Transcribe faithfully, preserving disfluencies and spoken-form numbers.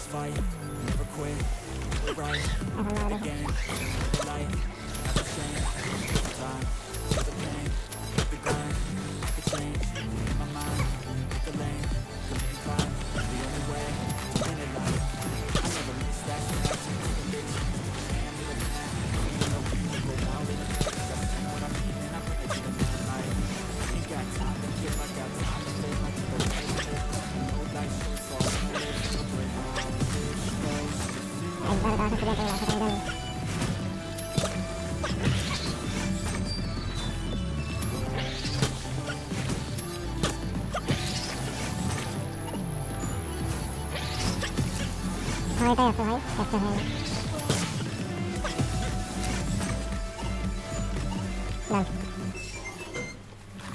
fight, never quit, we're right, the game, the light, not the same, the time, the pain, the grind, the change, in my mind, the lane, the climb, the only way, to win it life, I never miss that shit, I take the bitch, I'm living that, you know, people go wild in the past, that's what I mean, and I bring it to the man, like, I ain't got time to kill, I got time to live, I keep it right there, you know, life so far, I live, so great, all this goes, Thôi tay tôi thấy, đẹp cho hay. Đây.